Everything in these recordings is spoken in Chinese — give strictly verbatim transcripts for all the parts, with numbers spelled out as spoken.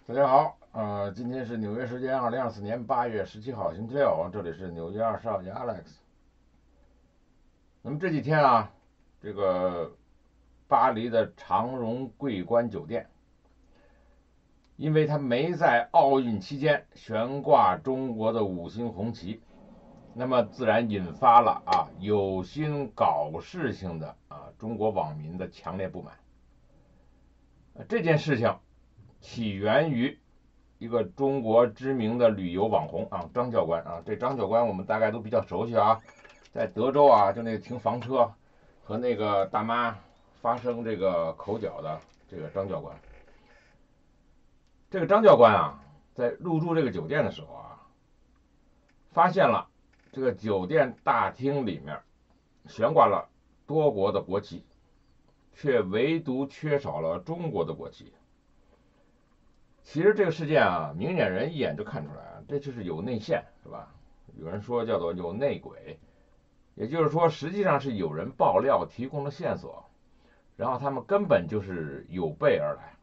大家好，呃，今天是纽约时间二零二四年八月十七号，星期六，这里是纽约二十号的 Alex。那么这几天啊，这个巴黎的长荣桂冠酒店，因为它没在奥运期间悬挂中国的五星红旗，那么自然引发了啊有心搞事情的啊中国网民的强烈不满。这件事情起源于一个中国知名的旅游网红啊，张教官啊，这张教官我们大概都比较熟悉啊，在德州啊，就那个停房车和那个大妈发生这个口角的这个张教官。这个张教官啊，在入住这个酒店的时候啊，发现了这个酒店大厅里面悬挂了多国的国旗，却唯独缺少了中国的国旗。其实这个事件啊，明眼人一眼就看出来，这就是有内线，是吧？有人说叫做有内鬼，也就是说，实际上是有人爆料提供了线索，然后他们根本就是有备而来。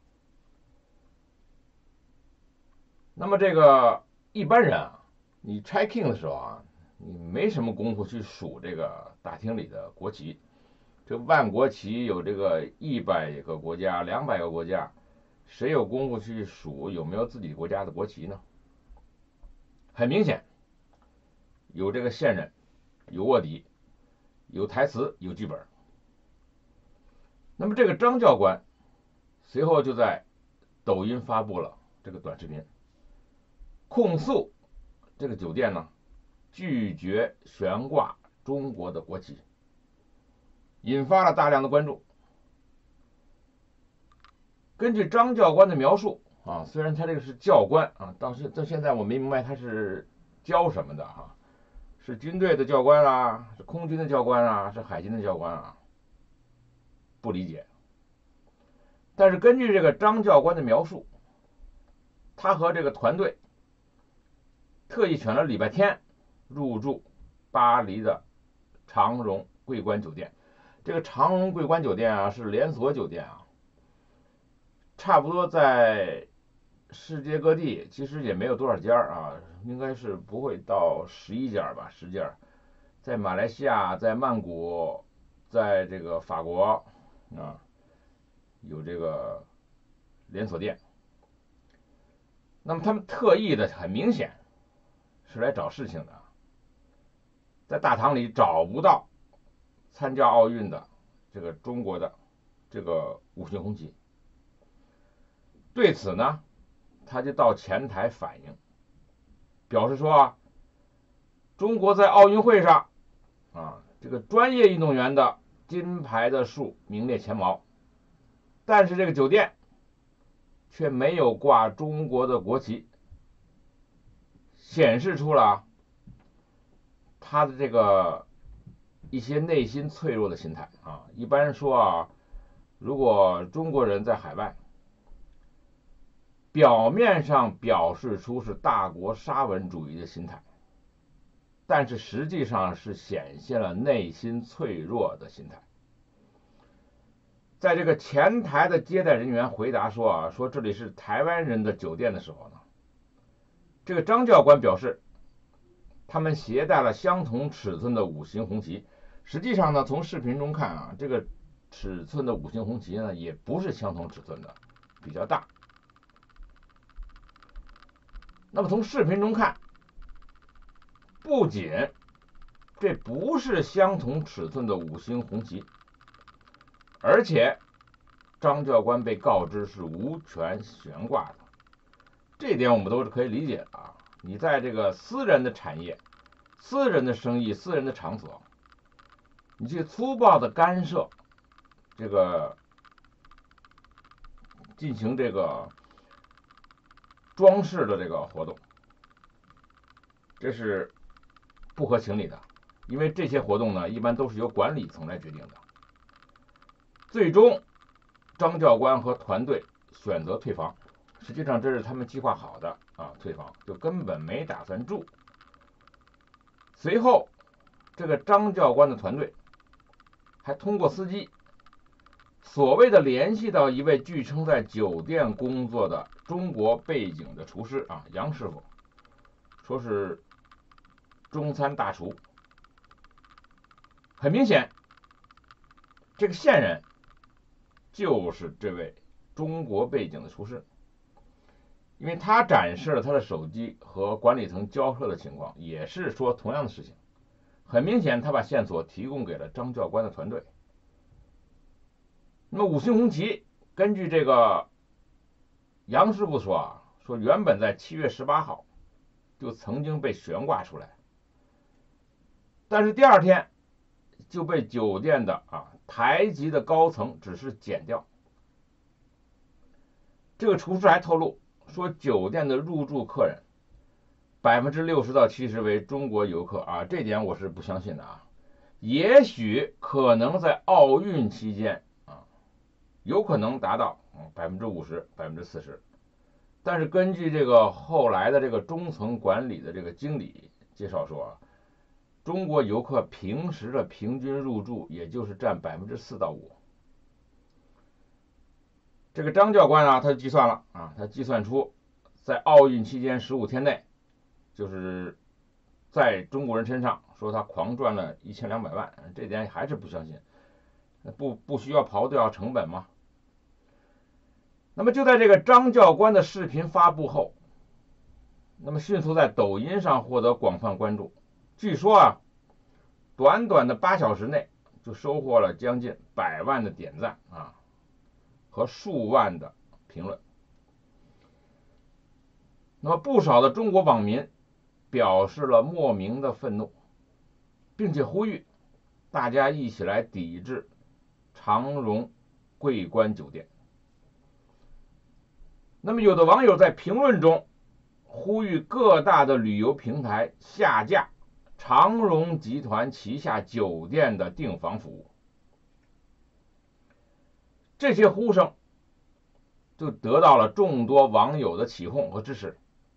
那么这个一般人啊，你 check in 的时候啊，你没什么功夫去数这个大厅里的国旗，这万国旗有这个一百个国家、两百个国家，谁有功夫去数有没有自己国家的国旗呢？很明显，有这个线人，有卧底，有台词，有剧本。那么这个张教官随后就在抖音发布了这个短视频，控诉这个酒店呢拒绝悬挂中国的国旗，引发了大量的关注。根据张教官的描述啊，虽然他这个是教官啊，但是到现在我没明白他是教什么的哈、啊，是军队的教官啊，是空军的教官啊，是海军的教官啊，不理解。但是根据这个张教官的描述，他和这个团队特意选了礼拜天入住巴黎的长荣桂冠酒店。这个长荣桂冠酒店啊是连锁酒店啊，差不多在世界各地其实也没有多少家啊，应该是不会到十一家吧，十家。在马来西亚，在曼谷，在这个法国啊，有这个连锁店。那么他们特意的，很明显是来找事情的，在大堂里找不到参加奥运的这个中国的这个五星红旗。对此呢，他就到前台反映，表示说啊，中国在奥运会上啊，这个专业运动员的金牌的数名列前茅，但是这个酒店却没有挂中国的国旗，显示出了他的这个一些内心脆弱的心态啊。一般说啊，如果中国人在海外，表面上表示出是大国沙文主义的心态，但是实际上是显现了内心脆弱的心态。在这个前台的接待人员回答说啊，说这里是台湾人的酒店的时候呢，这个张教官表示，他们携带了相同尺寸的五星红旗。实际上呢，从视频中看啊，这个尺寸的五星红旗呢，也不是相同尺寸的，比较大。那么从视频中看，不仅这不是相同尺寸的五星红旗，而且张教官被告知是无权悬挂的。这点我们都是可以理解的啊。你在这个私人的产业、私人的生意、私人的场所，你去粗暴的干涉这个进行这个装饰的这个活动，这是不合情理的。因为这些活动呢，一般都是由管理层来决定的。最终，张教官和团队选择退房，实际上这是他们计划好的啊，退房就根本没打算住。随后，这个张教官的团队还通过司机所谓的联系到一位据称在酒店工作的中国背景的厨师啊，杨师傅，说是中餐大厨。很明显，这个线人就是这位中国背景的厨师，因为他展示了他的手机和管理层交涉的情况，也是说同样的事情。很明显，他把线索提供给了张教官的团队。那么五星红旗根据这个杨师傅说啊，说原本在七月十八号就曾经被悬挂出来，但是第二天就被酒店的啊台级的高层指示剪掉。这个厨师还透露说，酒店的入住客人百分之六十到七十为中国游客啊，这点我是不相信的啊。也许可能在奥运期间啊，有可能达到百分之五十、百分之四十。但是根据这个后来的这个中层管理的这个经理介绍说啊，中国游客平时的平均入住也就是占百分之四到五。这个张教官啊，他计算了啊，他计算出在奥运期间十五天内，就是在中国人身上说他狂赚了一千两百万，这点还是不相信，不不需要刨掉成本吗？那么就在这个张教官的视频发布后，那么迅速在抖音上获得广泛关注。据说啊，短短的八小时内就收获了将近百万的点赞啊，和数万的评论。那么不少的中国网民表示了莫名的愤怒，并且呼吁大家一起来抵制长荣桂冠酒店。那么有的网友在评论中呼吁各大的旅游平台下架长荣集团旗下酒店的订房服务。这些呼声就得到了众多网友的起哄和支持。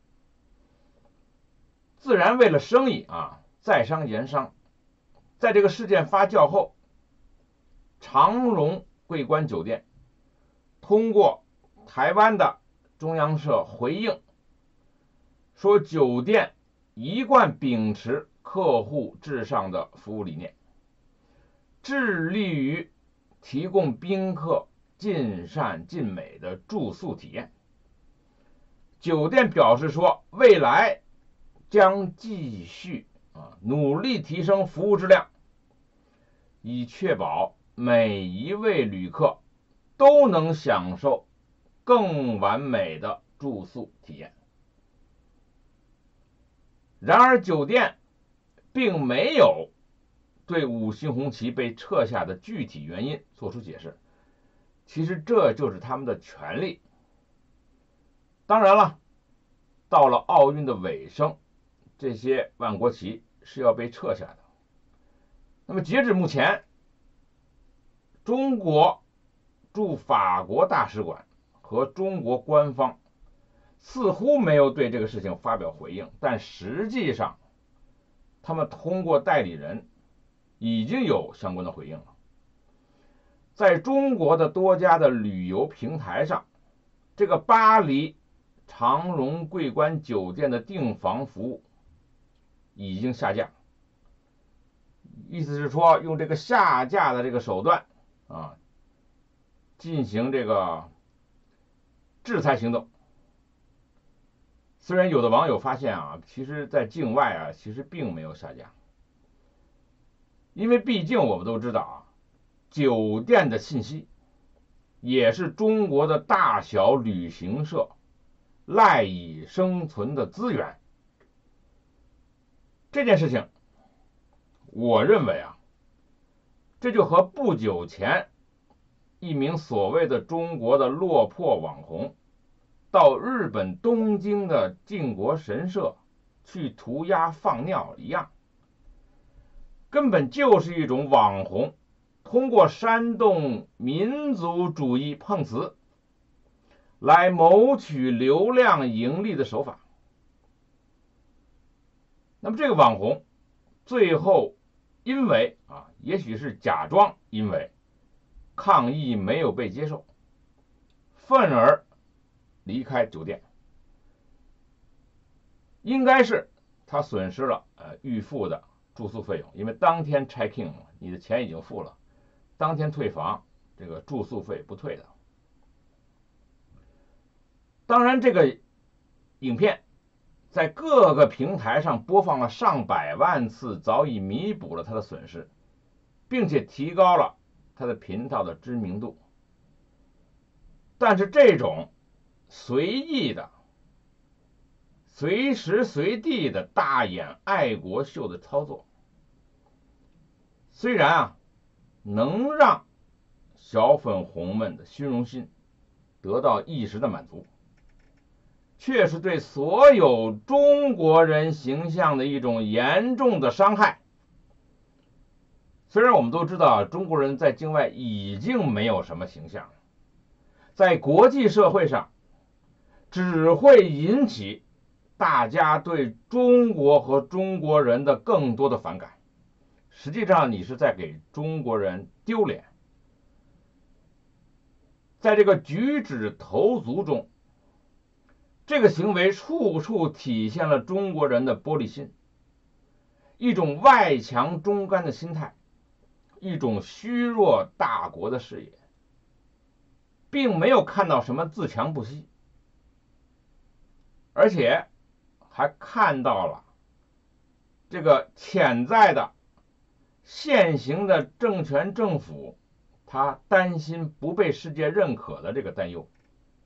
自然为了生意啊，在商言商。在这个事件发酵后，长荣桂冠酒店通过台湾的中央社回应说，酒店一贯秉持客户至上的服务理念，致力于提供宾客尽善尽美的住宿体验。酒店表示说，未来将继续啊努力提升服务质量，以确保每一位旅客都能享受更完美的住宿体验。然而酒店并没有对五星红旗被撤下的具体原因做出解释，其实这就是他们的权利。当然了，到了奥运的尾声，这些万国旗是要被撤下的。那么截止目前，中国驻法国大使馆和中国官方似乎没有对这个事情发表回应，但实际上他们通过代理人已经有相关的回应了。在中国的多家的旅游平台上，这个巴黎长荣桂冠酒店的订房服务已经下架，意思是说用这个下架的这个手段啊，进行这个制裁行动。虽然有的网友发现啊，其实在境外啊，其实并没有下架，因为毕竟我们都知道啊，酒店的信息也是中国的大小旅行社赖以生存的资源。这件事情，我认为啊，这就和不久前一名所谓的中国的落魄网红到日本东京的靖国神社去涂鸦放尿一样，根本就是一种网红通过煽动民族主义碰瓷来谋取流量盈利的手法。那么这个网红最后因为啊，也许是假装因为抗议没有被接受，愤而离开酒店。应该是他损失了呃预付的住宿费用，因为当天 check in 你的钱已经付了，当天退房，这个住宿费不退的。当然，这个影片在各个平台上播放了上百万次，早已弥补了他的损失，并且提高了他的频道的知名度。但是这种随意的、随时随地的大演爱国秀的操作，虽然啊能让小粉红们的虚荣心得到一时的满足，却是对所有中国人形象的一种严重的伤害。虽然我们都知道中国人在境外已经没有什么形象，在国际社会上只会引起大家对中国和中国人的更多的反感，实际上你是在给中国人丢脸。在这个举止投足中，这个行为处处体现了中国人的玻璃心，一种外强中干的心态，一种虚弱大国的视野，并没有看到什么自强不息，而且还看到了这个潜在的现行的政权政府他担心不被世界认可的这个担忧。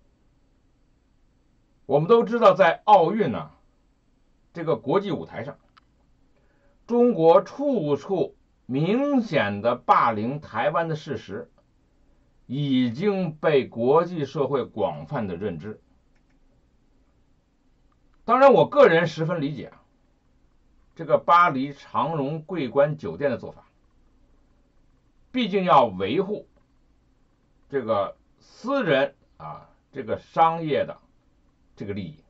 我们都知道，在奥运呢这个国际舞台上，中国处处明显的霸凌台湾的事实已经被国际社会广泛的认知。当然我个人十分理解这个巴黎长荣桂冠酒店的做法，毕竟要维护这个私人啊这个商业的这个利益。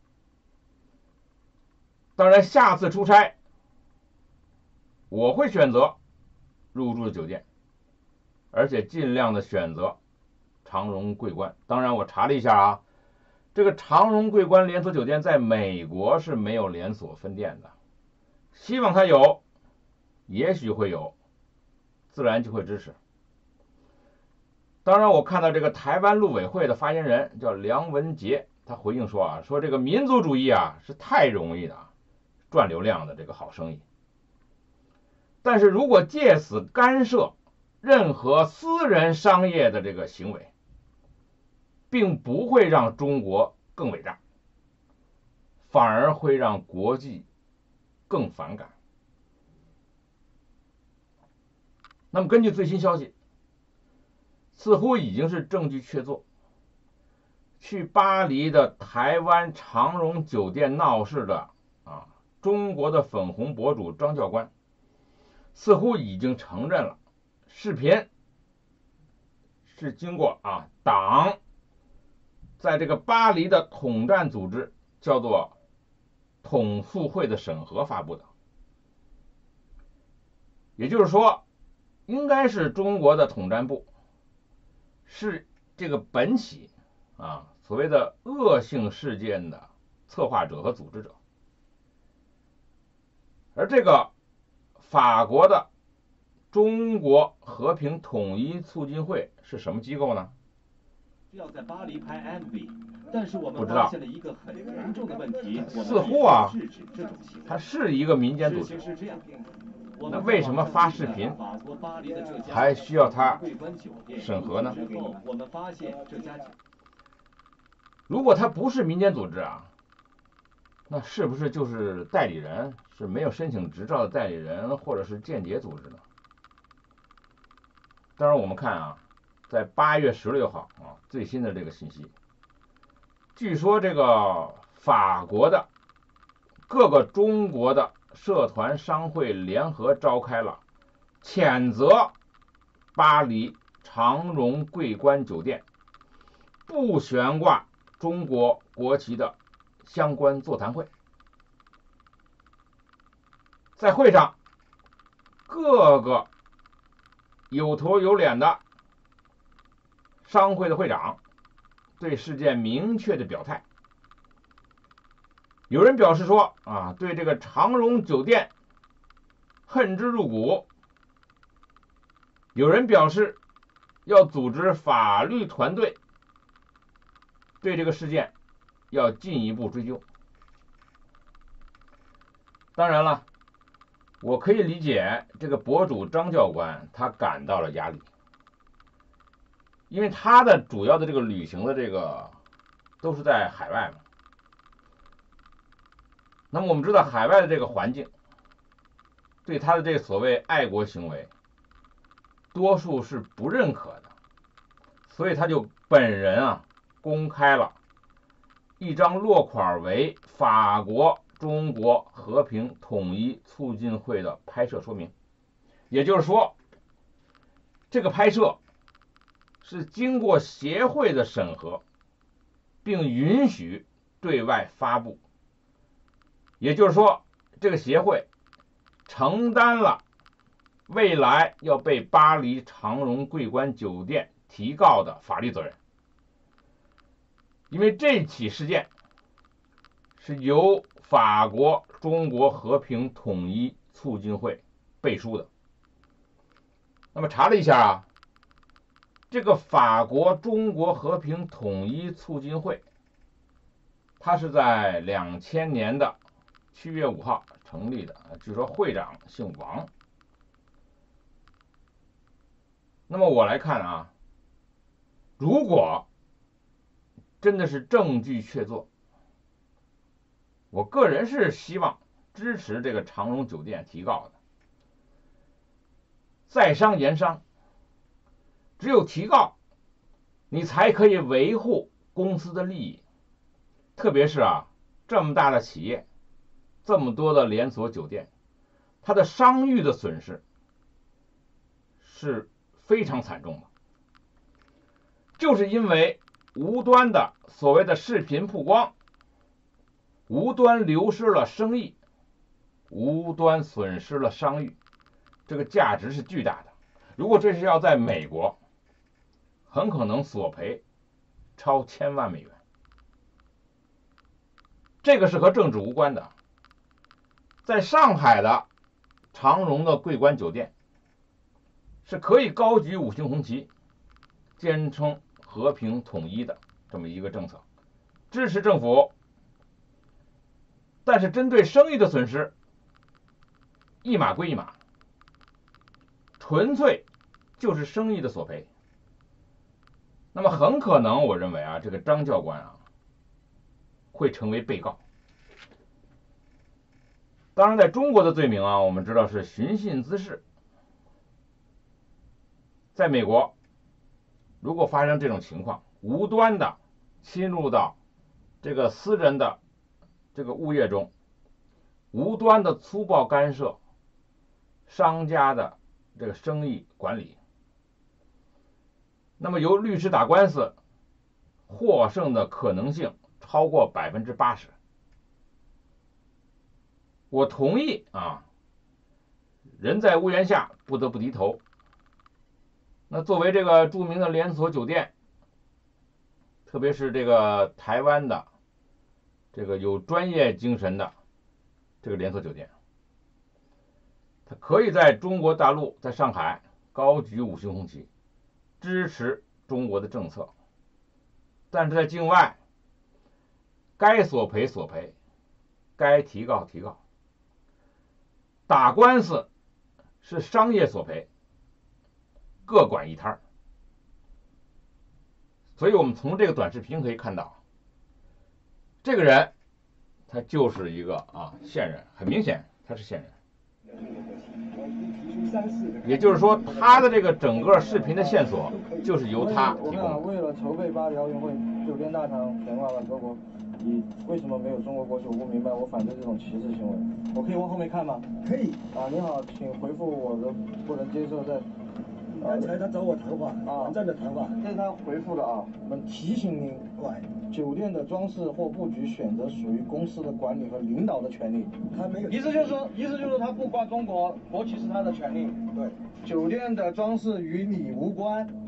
当然下次出差我会选择入住的酒店，而且尽量的选择长荣桂冠。当然我查了一下啊，这个长荣桂冠连锁酒店在美国是没有连锁分店的，希望它有，也许会有，自然就会支持。当然我看到这个台湾陆委会的发言人叫梁文杰，他回应说啊，说这个民族主义啊是太容易的赚流量的这个好生意，但是如果借此干涉任何私人商业的这个行为，并不会让中国更伟大，反而会让国际更反感。那么根据最新消息，似乎已经是证据确凿，去巴黎的台湾长荣酒店闹事的啊中国的粉红博主张教官，似乎已经承认了视频是经过啊党在这个巴黎的统战组织叫做统促会的审核发布的。也就是说，应该是中国的统战部是这个本起啊所谓的恶性事件的策划者和组织者。而这个法国的中国和平统一促进会是什么机构呢？ 要在巴黎拍 M V， 但是我们不知道， 发现了一个很严重的问题， 似乎啊制止这种行为。 它是一个民间组织。 事情是这样， 那为什么发视频还需要他审核呢？ 我们发现这家如果他不是民间组织啊，那是不是就是代理人，是没有申请执照的代理人，或者是间谍组织呢？当然我们看啊，在八月十六号啊最新的这个信息，据说这个法国的各个中国的社团商会联合召开了谴责巴黎长荣桂冠酒店不悬挂中国国旗的相关座谈会。在会上，各个有头有脸的商会的会长对事件明确的表态。有人表示说啊，对这个长荣酒店恨之入骨。有人表示要组织法律团队对这个事件要进一步追究。当然了，我可以理解这个博主张教官他感到了压力，因为他的主要的这个旅行的这个都是在海外嘛。那么我们知道海外的这个环境对他的这个所谓爱国行为多数是不认可的，所以他就本人啊公开了一张落款为法国中国和平统一促进会的拍摄说明。也就是说，这个拍摄是经过协会的审核并允许对外发布。也就是说，这个协会承担了未来要被巴黎长荣桂冠酒店提告的法律责任。因为这起事件是由法国中国和平统一促进会背书的。那么查了一下啊，这个法国中国和平统一促进会，它是在两千年的七月五号成立的，据说会长姓王。那么我来看啊，如果真的是证据确凿，我个人是希望支持这个长荣酒店提告的。在商言商，只有提告，你才可以维护公司的利益。特别是啊，这么大的企业，这么多的连锁酒店，它的商誉的损失是非常惨重的。就是因为无端的所谓的视频曝光，无端流失了生意，无端损失了商誉，这个价值是巨大的。如果这是要在美国，很可能索赔超千万美元。这个是和政治无关的。在上海的长荣的桂冠酒店是可以高举五星红旗，坚称和平统一的这么一个政策，支持政府。但是针对生意的损失，一码归一码，纯粹就是生意的索赔。那么很可能我认为啊，这个张教官啊会成为被告。当然在中国的罪名啊，我们知道是寻衅滋事。在美国，如果发生这种情况，无端的侵入到这个私人的这个物业中，无端的粗暴干涉商家的这个生意管理，那么由律师打官司获胜的可能性超过百分之八十。我同意啊，人在屋檐下不得不低头。那作为这个著名的连锁酒店，特别是这个台湾的这个有专业精神的这个连锁酒店，它可以在中国大陆，在上海高举五星红旗，支持中国的政策。但是在境外，该索赔索赔，该提告提告。打官司是商业索赔，各管一摊儿。所以我们从这个短视频可以看到，这个人他就是一个啊线人，很明显他是线人。也就是说，他的这个整个视频的线索就是由他提供的。 为了筹备巴黎奥运会，酒店大堂悬挂了中国，你为什么没有中国国旗？我不明白，我反对这种歧视行为。我可以往后面看吗？ 可以。 啊，你好，请回复我的不能接受在。 刚才他找我谈话，短暂的谈话， 这是他回复的啊。我们提醒您，酒店的装饰或布局选择属于公司的管理和领导的权利。 他没有。 意思就是说，意思就是说他不挂中国国旗是他的权利。 对。 酒店的装饰与你无关。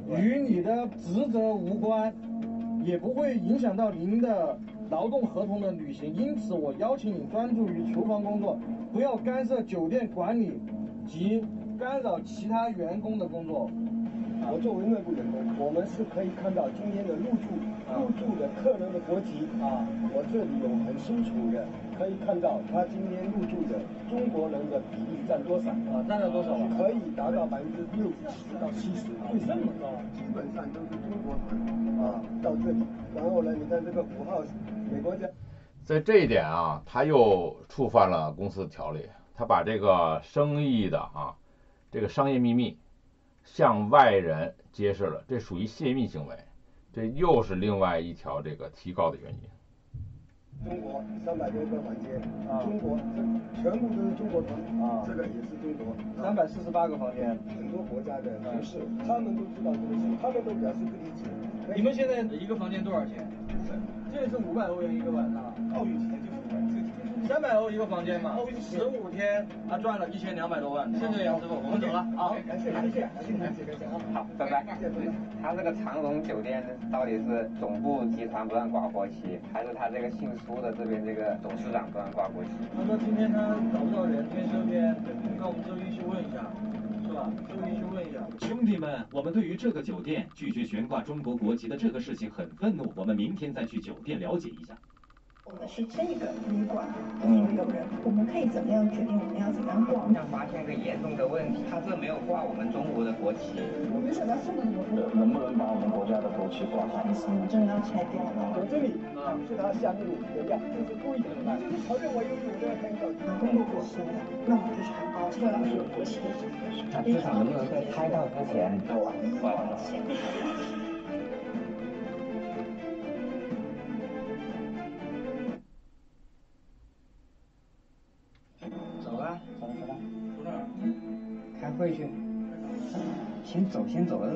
与你的职责无关，也不会影响到您的劳动合同的履行。因此，我邀请你专注于厨房工作，不要干涉酒店管理及干扰其他员工的工作。 我作为内部员工，我们是可以看到今天的入住入住的客人的国籍啊，我这里有很清楚的可以看到他今天入住的中国人的比例占多少啊，占了多少？ 可以达到百分之六十到七十，为这么高？基本上都是中国团啊到这里，然后呢，你看这个五号美国家， 在这一点啊，他又触犯了公司条例，他把这个生意的啊这个商业秘密向外人揭示了，这属于泄密行为，这又是另外一条这个提高的原因。 中国三百多个房间，啊、中国这全部都是中国团，啊，这个也是中国， 三百四十八个房间， 很多国家的同事，他们都知道这个事，他们都表示不理解。 你们现在一个房间多少钱？这是五百欧元一个晚上， 奥运钱就是五百， 三百欧一个房间嘛，十五天他赚了一千两百多万，是这个样子不？我们走了，好， 感谢感谢感谢感谢感谢啊， 好，拜拜。他这个长荣酒店到底是总部集团不让挂国旗，还是他这个姓苏的这边这个董事长不让挂国旗？ 他说今天他找不到人，跟这边让我们周一去问一下。周一去问一下， 兄弟们，我们对于这个酒店拒绝悬挂中国国旗的这个事情很愤怒，我们明天再去酒店了解一下。 我们是这个旅馆有有人，我们可以怎么样决定我们要怎么样逛？ 要发现个严重的问题，他这没有挂我们中国的国旗。 我没想到这么多。 能不能把我们国家的国旗挂上？ 不行，我真的要拆掉了。 我这里啊是他项目原样，这是故意的，就是朝着我有我都要看到。 中国国旗，那我就全包，这个是有国旗的。 那至少能不能在开到之前挂上？ 走了，走了，走了。走哪儿？开会去。先走，先走了。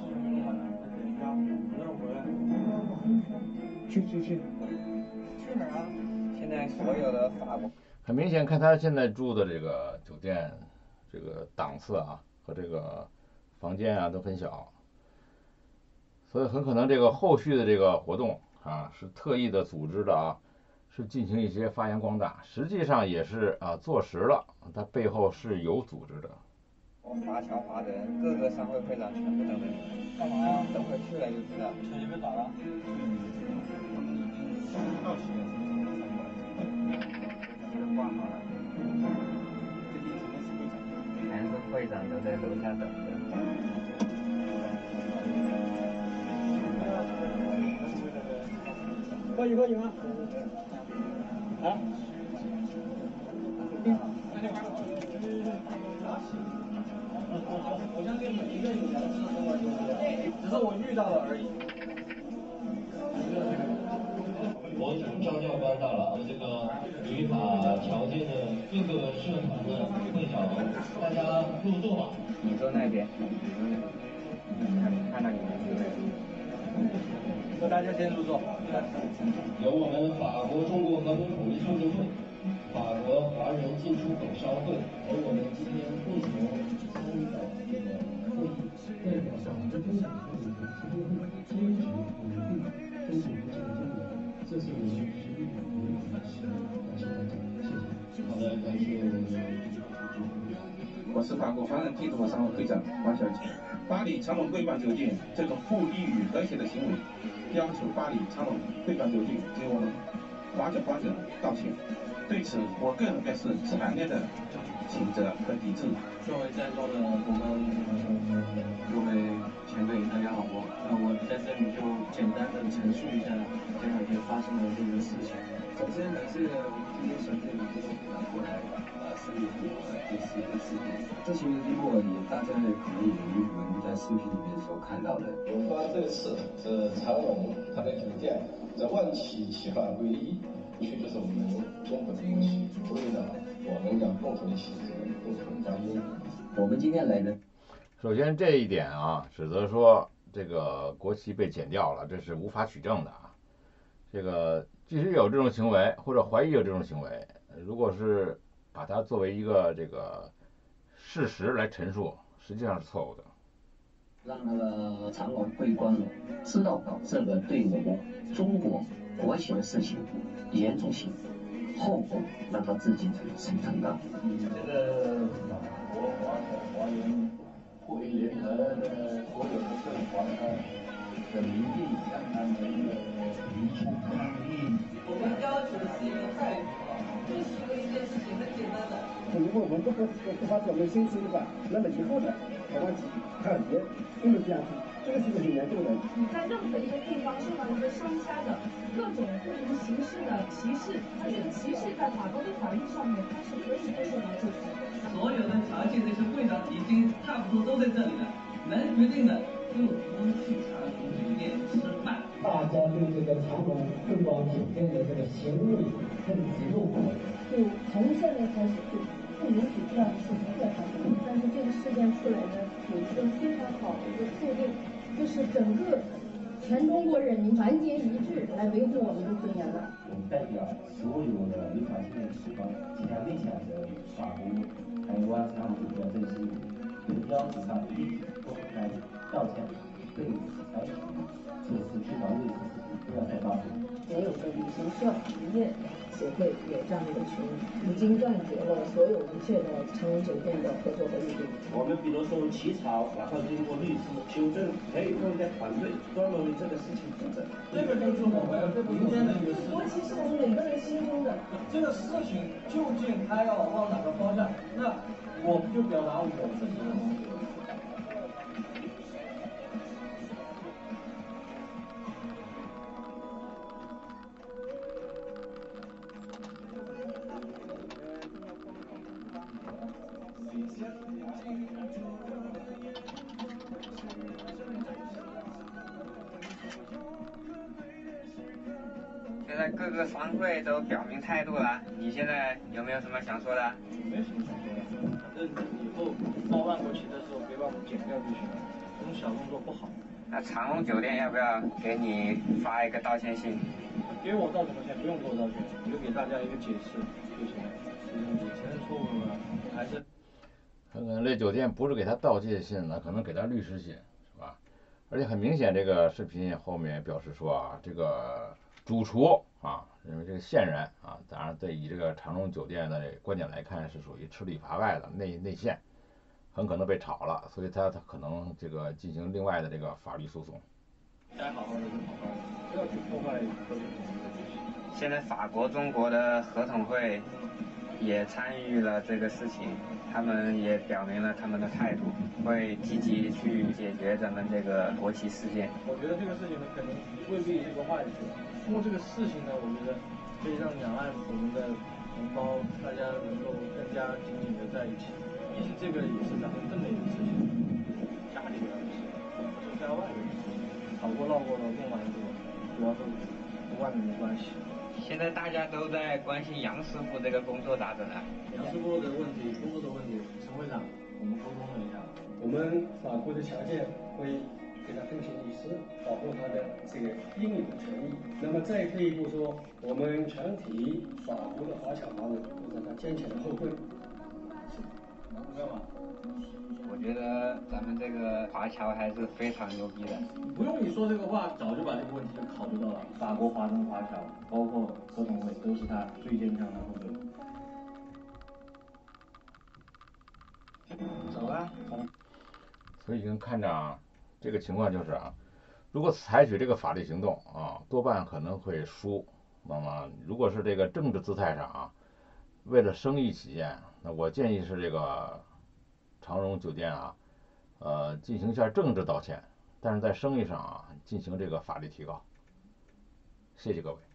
去去去。 去哪儿啊？ 现在所有的法国。 很明显，看他现在住的这个酒店，这个档次啊和这个房间啊都很小，所以很可能这个后续的这个活动啊是特意的组织的啊。是进行一些发扬光大，实际上也是啊坐实了，它背后是有组织的。 我华侨华人各个商会会长全部等着你。干嘛呀？等会去了就知道。 车就被打了。 到时间挂好了。全是会长都在楼下等着。 欢迎欢迎啊！啊？嗯。 我相信每一个有良知的中国人都是这样，只是我遇到了而已。 我主张教官到了，这个语法条件的各个社团的会长，大家入座吧。 你坐那边，看看到你们这边。 那大家先入座。 由我们法国中国和平统一促进会、法国华人进出口商会和我们今天共同参与的这个会议，代表法国中国和平统一促进会坚决鼓励中国和这个中国，这是我们实力的一个实力。感谢大家，谢谢。好的，感谢。 我是法国华人进出口商会会长王小姐。巴黎长隆桂冠酒店这种不利于和谐的行为，要求巴黎长隆桂冠酒店给我们华侨华人道歉。对此，我个人表示强烈的谴责和抵制。 作为在座的我们各位前辈，大家好，我那我在这里就简单的陈述一下前两天发生的这个事情。首先呢，是我们今天省这里就是过来呃审理这是一个事件。这其实经过也大家可能有你们在视频里面所看到的。 有关这次是长隆它的酒店这万起起法归一，确实是我们中国的东西，所以呢，我们要共同起责，共同发声。 我们今天来呢， 首先这一点啊，指责说这个国旗被剪掉了，这是无法取证的啊。这个即使有这种行为，或者怀疑有这种行为，如果是把它作为一个这个事实来陈述，实际上是错误的。 让那个长隆贵官知道搞这个对我们中国国企的事情严重性，后果让他自己承承担。 这个法国华侨华人会联合的所有的这个华侨的民意向他们提出抗议。 我们要求是一个态度啊，不是说一件事情很简单的。 如果我们不不不把我们新出的话，那么以后的台湾也根本这样子，这个是个很严重的。 你在任何一个地方受到一个商家的各种不同形式的歧视，那这个歧视在法国的法律上面，它是可以被受到制裁的。 所有的条件这些会长已经差不多都在这里了，能决定的就不去长隆酒店吃饭。 大家对这个长隆贵邦酒店的这个行为恨之入骨。 就从现在开始就不允许这样的事情再发生。但是这个事件出来呢，有一个非常好的一个促进，就是整个全中国人民团结一致来维护我们的尊严了。 我们代表所有的违法行为地方强烈谴责法国台湾长隆酒店这个事情，有标志上立即公开道歉，对采取措施确保类似事情不要再发生。 所有的旅行社行业协会有这样的一个群，已经断绝了所有一切的长隆酒店的合作和预定。 我们比如说起草，哪怕经过律师修正，可以弄一个团队专门为这个事情负责。 这个就是我们明天的一个事情。 尤其是我们每个人心中的这个事情究竟它要往哪个方向？那我们就表达我自己的意见。 现在各个商会都表明态度了，你现在有没有什么想说的？ 没什么想说的，反正以后包办国旗的时候别把我们剪掉就行了，这种小动作不好。 那长隆酒店要不要给你发一个道歉信？ 给我道什么歉？不用给我道歉，你就给大家一个解释就行了。你承认错误了，还是？ 可能这酒店不是给他道歉信呢，可能给他律师信，是吧？而且很明显，这个视频后面表示说啊，这个主厨啊，认为这个线人啊，当然对以这个长隆酒店的观点来看，是属于吃里扒外的内内线，很可能被炒了，所以他他可能这个进行另外的这个法律诉讼。 该好好的就好好的，不要去破坏合同。 现在法国中国的合同会也参与了这个事情，他们也表明了他们的态度，会积极去解决咱们这个国旗事件。 我觉得这个事情呢，可能未必是个坏事。通过这个事情呢，我觉得可以让两岸我们的同胞大家能够更加紧紧的在一起。也许这个也是咱们更美的事情，家里边的事，不是在外边的事情，吵过闹过的更完多，主要是和外面的关系。 现在大家都在关心杨师傅这个工作咋整啊？ 杨师傅的问题，工作的问题，陈会长，我们沟通了一下， 我们法国的侨建会给他聘请律师，保护他的这个应有的权益。那么再退一步说，我们全体法国的华侨华人都在他坚强的后盾。 明白吗？ 我觉得咱们这个华侨还是非常牛逼的。 不用你说这个话，早就把这个问题就考虑到了。法国华人华侨，包括合同会，都是他最坚强的后盾。 走吧。 所以已经看着啊，这个情况就是啊，如果采取这个法律行动啊，多半可能会输。那么如果是这个政治姿态上啊，为了生意起见，那我建议是这个长荣酒店啊，呃，进行一下政治道歉，但是在生意上啊，进行这个法律提高。谢谢各位。